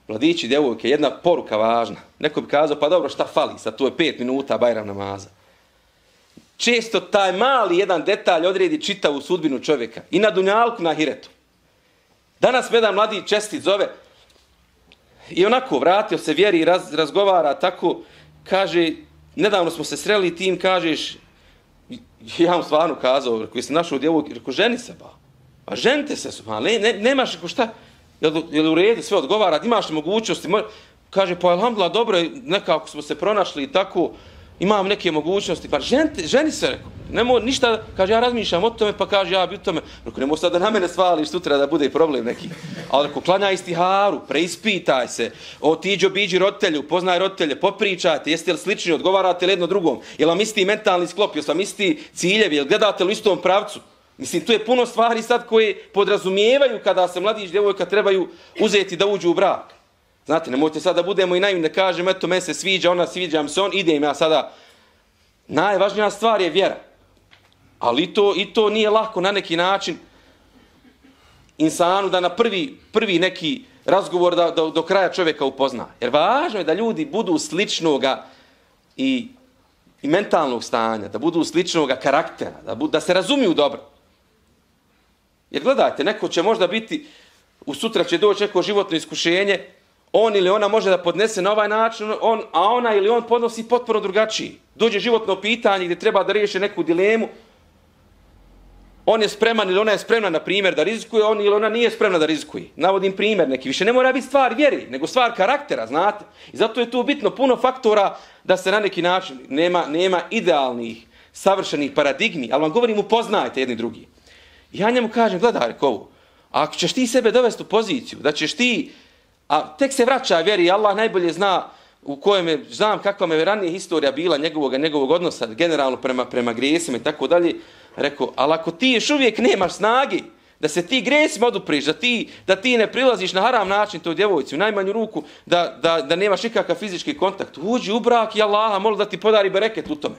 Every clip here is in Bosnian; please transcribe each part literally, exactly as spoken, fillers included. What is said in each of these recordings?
mladići, djevojke, jedna poruka važna. Neko bi kazao, pa dobro, šta fali, sad tu je pet minuta Bajram namaza. Često taj mali jedan detalj odredi čitavu sudbinu čovjeka. I na dunjalku, na ahiretu. Danas me jedan mladi čestit zove i onako vratio se vjeri i raz, razgovara tako, kaže, nedavno smo se sreli tim, kažeš, ja mu stvarno kazao, koji se našao djevojku, rekao, ženi se ba. A ženite se, su, ne, ne, nemaš rekao šta, jel, jel u redu sve odgovara, imaš li mogućnosti, mo... kaže, pa alhamdulillah, dobro, nekako smo se pronašli i tako, imam neke mogućnosti, pa ženite, ženi se, rekao, nemo ništa, kaže, ja razmišljam o tome, pa kaže, ja bi u tome, rekao, nemoj sad da na mene svališ sutra da bude problem neki, ali rekao, klanjaj istiharu, preispitaj se, otiđi obiđi roditelju, poznaj roditelje, popričajte, jeste li slični, odgovarate li jedno drugom, jel vam isti mentalni sklop, jel vam isti ciljevi, jel gledate li u istom pravcu. Mislim, tu je puno stvari sad koje podrazumijevaju kada se mladić djevojka trebaju uzeti da uđu u brak. Znate, nemojte sad da budemo i naivni da kažem, eto, me se sviđa, ona sviđa mi se on, idem ja sada. Najvažnija stvar je vjera. Ali to, i to nije lako na neki način insanu da na prvi, prvi neki razgovor da, da do kraja čovjeka upozna. Jer važno je da ljudi budu sličnoga i, i mentalnog stanja, da budu sličnoga karaktera, da, budu, da se razumiju dobro. Jer gledajte, neko će možda biti, u sutra će doći neko životno iskušenje, on ili ona može da podnese na ovaj način, on, a ona ili on podnosi potpuno drugačiji. Dođe životno pitanje gdje treba da riješi neku dilemu, on je spreman ili ona je spremna, na primjer, da rizikuje, on ili ona nije spremna da rizikuje. Navodim primjer neki. Više ne mora biti stvar vjeri, nego stvar karaktera, znate. I zato je tu bitno puno faktora da se na neki način nema, nema idealnih, savršenih paradigmi, ali vam govorim, upoznajte jedni drugi. Ja njemu kažem, gledaj, rekovu, ako ćeš ti sebe dovesti u poziciju, da ćeš ti, a tek se vraća vjeri, Allah najbolje zna u kojem je, znam kakva me ranije historija bila njegovog, njegovog odnosa, generalno prema, prema grijesima i tako dalje, rekao, ali ako ti još uvijek nemaš snagi, da se ti grijesima odupriš, da ti, da ti ne prilaziš na haram način toj djevojci, u najmanju ruku, da, da, da nemaš nikakav fizički kontakt, uđi u brak i Allaha moli da ti podari bereket u tome.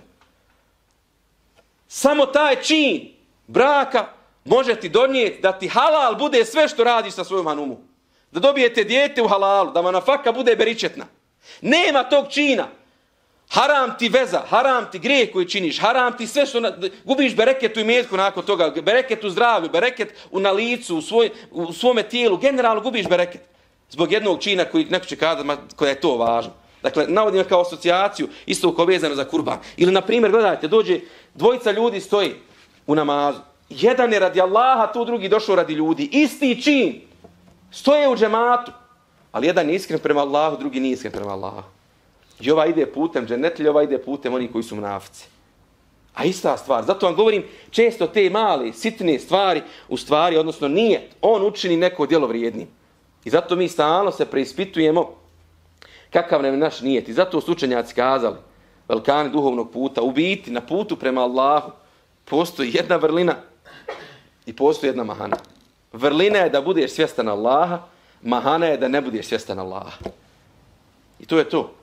Samo taj čin braka može ti donijeti da ti halal bude sve što radiš sa svojom hanumu. Da dobijete dijete u halalu, da vam nafaka bude beričetna. Nema tog čina. Haram ti veza, haram ti grijeh koji činiš, haram ti sve što... Na, gubiš bereket u imetku nakon toga, bereket u zdravlju, bereket u na licu, u, svoj, u svome tijelu, generalno gubiš bereket. Zbog jednog čina koji neko će kazati koja je to važno. Dakle, navodim kao asocijaciju, isto kao vezano za kurban. Ili, na primjer, gledajte, dođe dvojica ljudi stoji u namazu. Jedan je radi Allaha, tu drugi došao radi ljudi. Isti čin. Stoje u džematu. Ali jedan je iskren prema Allahu, drugi nije iskren prema Allahu. I ova ide putem džennetlja, ova ide putem oni koji su munafici. A ista stvar. Zato vam govorim, često te male, sitne stvari, u stvari, odnosno nije, on učini neko djelo vrijednim. I zato mi stalno se preispitujemo kakav nam je naš nijet. I zato su učenjaci kazali, velikani duhovnog puta, u biti na putu prema Allahu postoji jedna vrlina i postoji jedna mahana. Vrlina je da budeš svjestan Allaha, mahana je da ne budeš svjestan Allaha. I to je to.